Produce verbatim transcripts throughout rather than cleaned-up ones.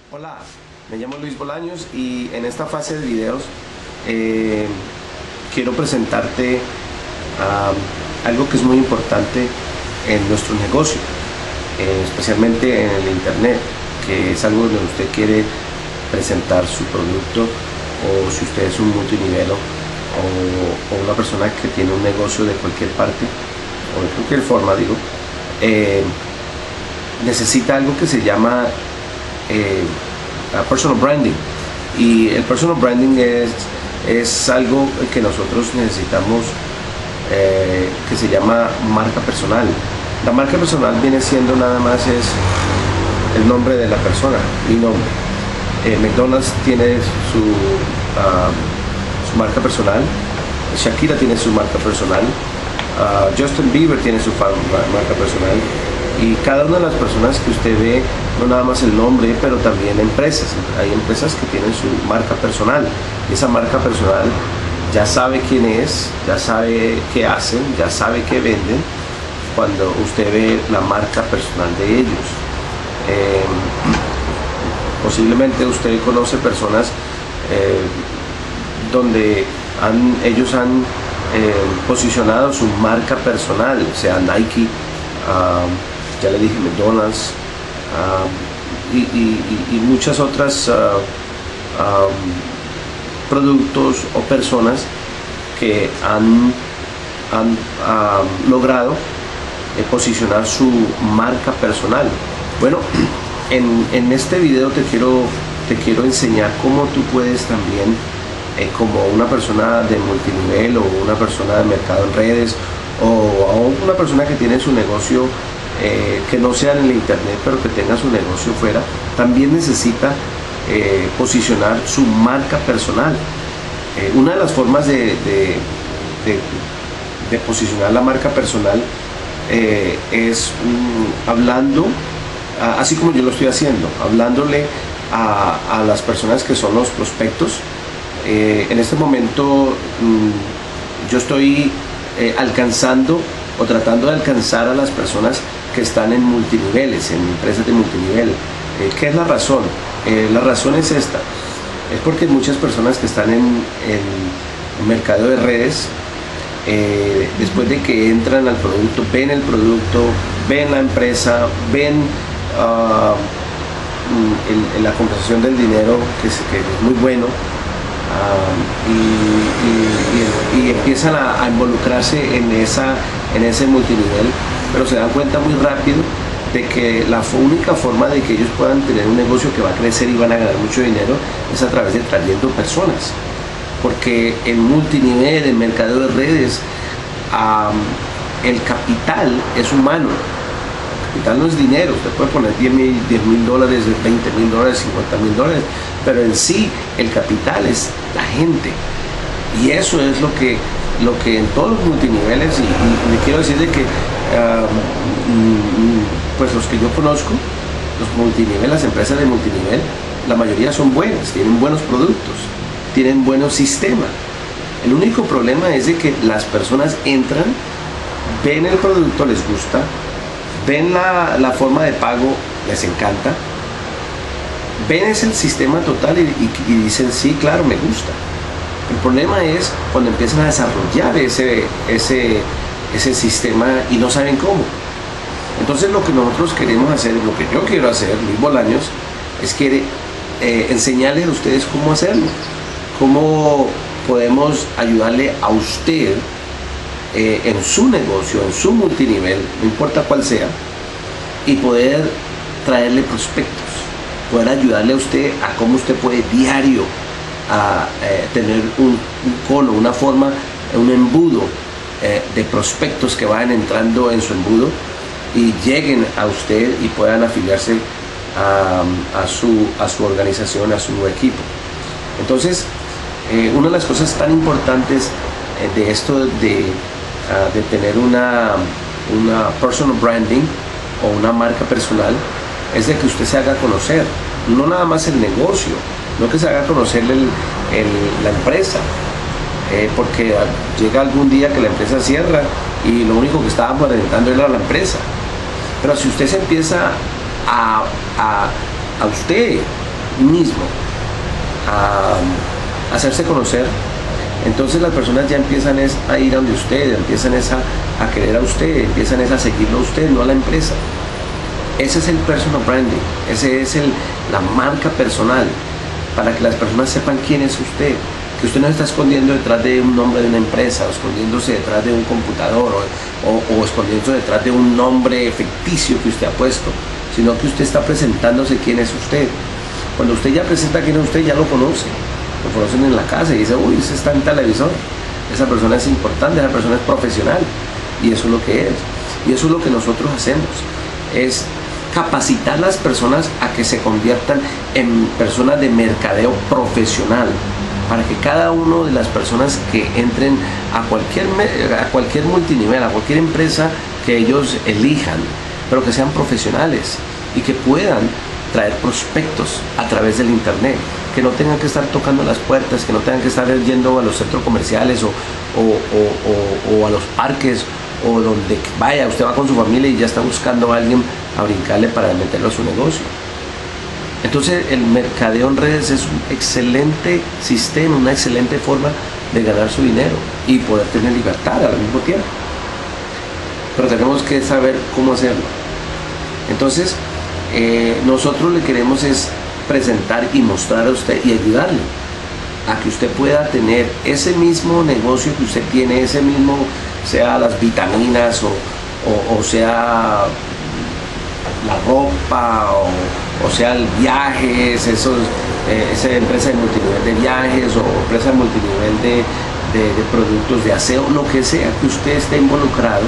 Hola, me llamo Luis Bolaños y en esta fase de videos eh, quiero presentarte uh, algo que es muy importante en nuestro negocio, eh, especialmente en el internet, que es algo donde usted quiere presentar su producto, o si usted es un multinivel o, o una persona que tiene un negocio de cualquier parte o de cualquier forma, digo, eh, necesita algo que se llama Eh, personal branding. Y el personal branding es, es algo que nosotros necesitamos, eh, que se llama marca personal. La marca personal viene siendo nada más es el nombre de la persona, mi nombre. eh, McDonald's tiene su, uh, su marca personal, Shakira tiene su marca personal, uh, Justin Bieber tiene su marca personal, y cada una de las personas que usted ve, no nada más el nombre, pero también empresas. Hay empresas que tienen su marca personal, y esa marca personal ya sabe quién es, ya sabe qué hacen, ya sabe qué venden cuando usted ve la marca personal de ellos. Eh, posiblemente usted conoce personas eh, donde han, ellos han eh, posicionado su marca personal, sea Nike, uh, ya le dije McDonald's, uh, y, y, y muchas otras uh, um, productos o personas que han, han uh, logrado eh, posicionar su marca personal. Bueno, en, en este video te quiero, te quiero enseñar cómo tú puedes también, eh, como una persona de multinivel o una persona de mercado en redes, o, o una persona que tiene su negocio Eh, que no sea en el internet, pero que tenga su negocio fuera, también necesita eh, posicionar su marca personal. Eh, una de las formas de, de, de, de posicionar la marca personal eh, es um, hablando, uh, así como yo lo estoy haciendo, hablándole a, a las personas que son los prospectos. Eh, en este momento um, yo estoy eh, alcanzando o tratando de alcanzar a las personas que están en multiniveles, en empresas de multinivel. Eh, ¿Qué es la razón? Eh, la razón es esta. Es porque muchas personas que están en el mercado de redes, eh, después de que entran al producto, ven el producto, ven la empresa, ven uh, el, el, la compensación del dinero, que es, que es muy bueno, uh, y, y, y, y empiezan a, a involucrarse en, esa, en ese multinivel, pero se dan cuenta muy rápido de que la única forma de que ellos puedan tener un negocio que va a crecer y van a ganar mucho dinero es a través de trayendo personas, porque en multinivel, en mercado de redes, um, el capital es humano. El capital no es dinero. Usted puede poner diez mil dólares, veinte mil dólares, cincuenta mil dólares, pero en sí el capital es la gente, y eso es lo que lo que en todos los multiniveles, y, y le quiero decir de que uh, pues los que yo conozco, los multinivel, las empresas de multinivel, la mayoría son buenas, tienen buenos productos, tienen buenos sistemas. El único problema es de que las personas entran, ven el producto, les gusta, ven la, la forma de pago, les encanta, ven ese el sistema total y, y, y dicen, sí, claro, me gusta. El problema es cuando empiezan a desarrollar ese, ese, ese sistema y no saben cómo. Entonces lo que nosotros queremos hacer, lo que yo quiero hacer, Luis Bolaños, es que eh, enseñarles a ustedes cómo hacerlo, cómo podemos ayudarle a usted eh, en su negocio, en su multinivel, no importa cuál sea, y poder traerle prospectos, poder ayudarle a usted a cómo usted puede diario a eh, tener un, un cono, una forma, un embudo eh, de prospectos que vayan entrando en su embudo y lleguen a usted y puedan afiliarse a, a, su, a su organización, a su equipo. Entonces, eh, una de las cosas tan importantes eh, de esto de, uh, de tener una, una personal branding o una marca personal es de que usted se haga conocer, no nada más el negocio, no que se haga conocer el, el, la empresa, eh, porque llega algún día que la empresa cierra y lo único que estaba aparentando era la empresa. Pero si usted se empieza a, a, a usted mismo a, a hacerse conocer, entonces las personas ya empiezan es a ir a donde usted, empiezan es a, a querer a usted, empiezan es a seguirlo a usted, no a la empresa. Ese es el personal branding, ese es el, la marca personal, para que las personas sepan quién es usted, que usted no se está escondiendo detrás de un nombre de una empresa, o escondiéndose detrás de un computador, o, o, o escondiéndose detrás de un nombre ficticio que usted ha puesto, sino que usted está presentándose quién es usted. Cuando usted ya presenta quién es usted, ya lo conoce, lo conocen en la casa y dice, uy, ese está en televisor, esa persona es importante, esa persona es profesional, y eso es lo que es, y eso es lo que nosotros hacemos, es capacitar a las personas a que se conviertan en personas de mercadeo profesional, para que cada una de las personas que entren a cualquier, a cualquier multinivel, a cualquier empresa que ellos elijan, pero que sean profesionales y que puedan traer prospectos a través del internet, que no tengan que estar tocando las puertas, que no tengan que estar yendo a los centros comerciales o, o, o, o, o a los parques, o donde vaya, usted va con su familia y ya está buscando a alguien a brincarle para meterlo a su negocio. Entonces el mercadeo en redes es un excelente sistema, una excelente forma de ganar su dinero y poder tener libertad al mismo tiempo. Pero tenemos que saber cómo hacerlo. Entonces eh, nosotros le queremos es presentar y mostrar a usted y ayudarle a que usted pueda tener ese mismo negocio que usted tiene, ese mismo, sea las vitaminas o, o, o sea la ropa o, o sea el viajes, esos, eh, esa empresa de multinivel de viajes o empresa de multinivel de, de, de productos de aseo, lo que sea que usted esté involucrado,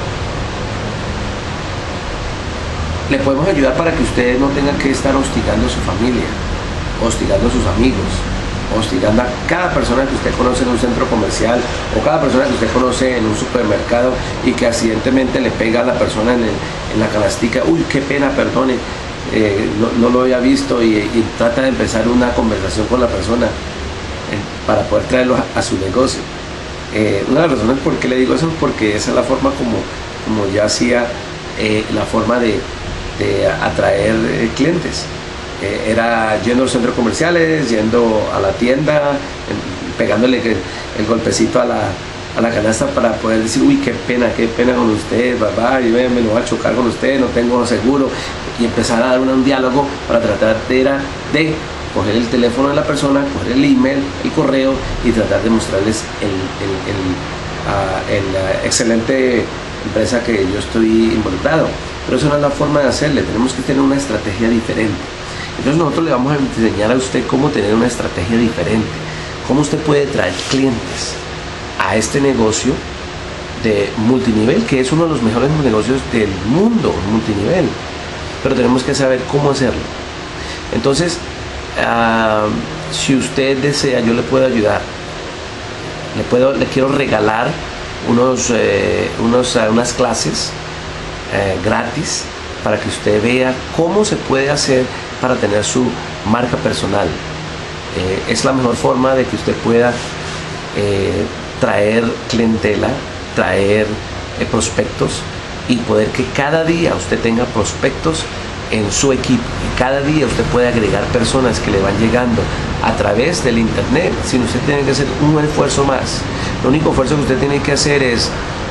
le podemos ayudar para que usted no tenga que estar hostigando a su familia, hostigando a sus amigos, hostigando a cada persona que usted conoce en un centro comercial o cada persona que usted conoce en un supermercado y que accidentalmente le pega a la persona en, el, en la canastica, uy, qué pena, perdone, eh, no, no lo había visto, y, y trata de empezar una conversación con la persona eh, para poder traerlo a, a su negocio. Eh, una de las razones por qué le digo eso es porque esa es la forma como, como yo hacía eh, la forma de, de atraer eh, clientes. Eh, era yendo a los centros comerciales, yendo a la tienda, eh, pegándole el, el golpecito a la, a la canasta para poder decir, uy, qué pena, qué pena con usted, papá, yo me, me lo voy a chocar con usted, no tengo seguro, y empezar a dar un, un diálogo para tratar de, de coger el teléfono de la persona, coger el email, el correo y tratar de mostrarles el, el, el, uh, el uh, excelente empresa que yo estoy involucrado. Pero eso no es la forma de hacerle, tenemos que tener una estrategia diferente. Entonces nosotros le vamos a enseñar a usted cómo tener una estrategia diferente, cómo usted puede traer clientes a este negocio de multinivel, que es uno de los mejores negocios del mundo, multinivel, pero tenemos que saber cómo hacerlo. Entonces, uh, si usted desea, yo le puedo ayudar, le, puedo, le quiero regalar unos, eh, unos, uh, unas clases eh, gratis para que usted vea cómo se puede hacer para tener su marca personal. Eh, es la mejor forma de que usted pueda eh, traer clientela, traer eh, prospectos y poder que cada día usted tenga prospectos en su equipo y cada día usted puede agregar personas que le van llegando a través del internet sin usted tener que hacer un esfuerzo más. Lo único esfuerzo que usted tiene que hacer es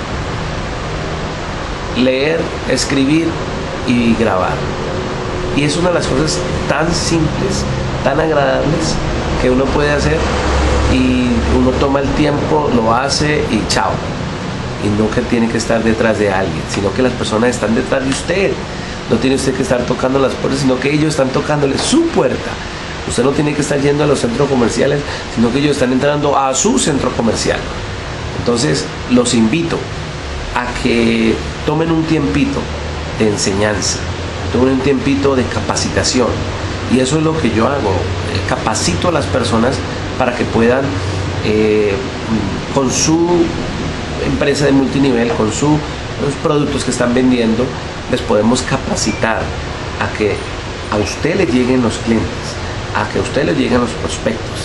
leer, escribir y grabar. Y es una de las cosas tan simples, tan agradables que uno puede hacer, y uno toma el tiempo, lo hace y chao. Y no que tiene que estar detrás de alguien, sino que las personas están detrás de usted. No tiene usted que estar tocando las puertas, sino que ellos están tocándole su puerta. Usted no tiene que estar yendo a los centros comerciales, sino que ellos están entrando a su centro comercial. Entonces los invito a que tomen un tiempito de enseñanza, tomen un tiempito de capacitación, y eso es lo que yo hago. Capacito a las personas para que puedan eh, con su empresa de multinivel, con sus productos que están vendiendo, les podemos capacitar a que a usted le lleguen los clientes, a que a usted le lleguen los prospectos,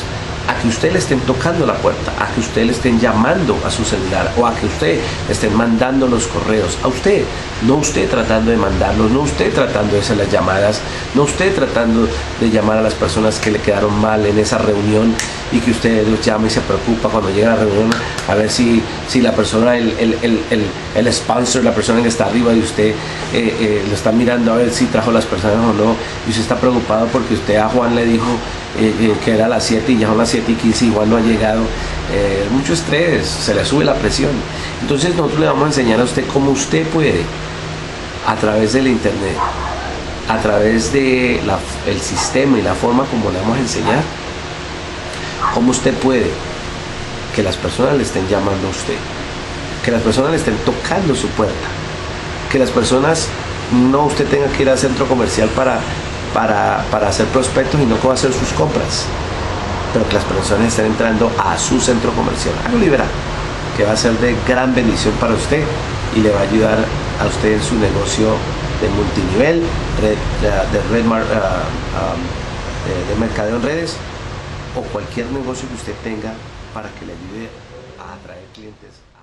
a que usted le estén tocando la puerta, a que usted le estén llamando a su celular o a que usted le estén mandando los correos, a usted, no usted tratando de mandarlos, no usted tratando de hacer las llamadas, no usted tratando de llamar a las personas que le quedaron mal en esa reunión y que usted los llama y se preocupa cuando llega a la reunión a ver si, si la persona, el, el, el, el, el sponsor, la persona que está arriba de usted eh, eh, lo está mirando a ver si trajo las personas o no, y usted está preocupado porque usted a Juan le dijo eh, eh, que era a las siete y ya son las siete y quince y Juan no ha llegado. Eh, mucho estrés, se le sube la presión. Entonces nosotros le vamos a enseñar a usted cómo usted puede, a través del internet, a través del de sistema y la forma como le vamos a enseñar, cómo usted puede que las personas le estén llamando a usted, que las personas le estén tocando su puerta, que las personas no usted tenga que ir al centro comercial para, para, para hacer prospectos y no cómo hacer sus compras, pero que las personas estén entrando a su centro comercial, algo liberal, que va a ser de gran bendición para usted y le va a ayudar a usted en su negocio de multinivel, red, de, red mar, uh, um, de, de mercadeo en redes, o cualquier negocio que usted tenga para que le ayude a atraer clientes.